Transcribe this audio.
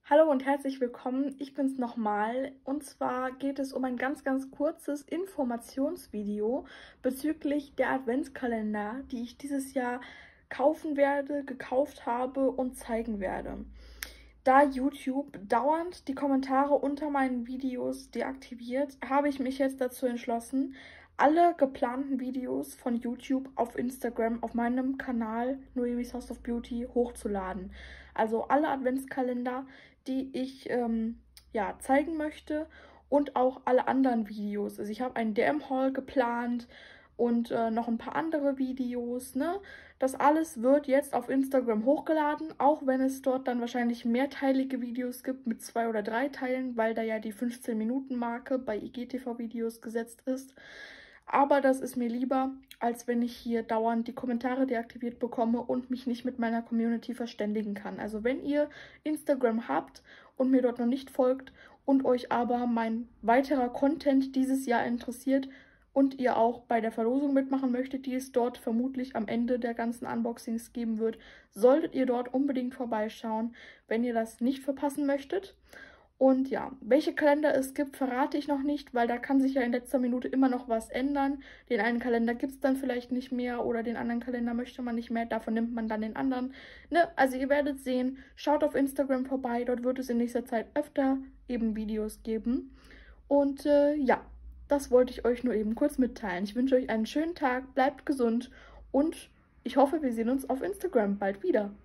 Hallo und herzlich willkommen. Ich bin's nochmal. Und zwar geht es um ein ganz kurzes Informationsvideo bezüglich der Adventskalender, die ich dieses Jahr kaufen werde, gekauft habe und zeigen werde. Da YouTube dauernd die Kommentare unter meinen Videos deaktiviert, habe ich mich jetzt dazu entschlossen, alle geplanten Videos von YouTube auf Instagram auf meinem Kanal Noemis House of Beauty hochzuladen. Also alle Adventskalender, die ich ja, zeigen möchte und auch alle anderen Videos. Also ich habe einen DM-Haul geplant und noch ein paar andere Videos, ne? Das alles wird jetzt auf Instagram hochgeladen, auch wenn es dort dann wahrscheinlich mehrteilige Videos gibt mit 2 oder 3 Teilen, weil da ja die 15-Minuten-Marke bei IGTV-Videos gesetzt ist. Aber das ist mir lieber, als wenn ich hier dauernd die Kommentare deaktiviert bekomme und mich nicht mit meiner Community verständigen kann. Also wenn ihr Instagram habt und mir dort noch nicht folgt und euch aber mein weiterer Content dieses Jahr interessiert und ihr auch bei der Verlosung mitmachen möchtet, die es dort vermutlich am Ende der ganzen Unboxings geben wird, solltet ihr dort unbedingt vorbeischauen, wenn ihr das nicht verpassen möchtet. Und ja, welche Kalender es gibt, verrate ich noch nicht, weil da kann sich ja in letzter Minute immer noch was ändern. Den einen Kalender gibt es dann vielleicht nicht mehr oder den anderen Kalender möchte man nicht mehr, davon nimmt man dann den anderen. Ne? Also ihr werdet sehen, schaut auf Instagram vorbei, dort wird es in nächster Zeit öfter eben Videos geben. Und ja, das wollte ich euch nur eben kurz mitteilen. Ich wünsche euch einen schönen Tag, bleibt gesund und ich hoffe, wir sehen uns auf Instagram bald wieder.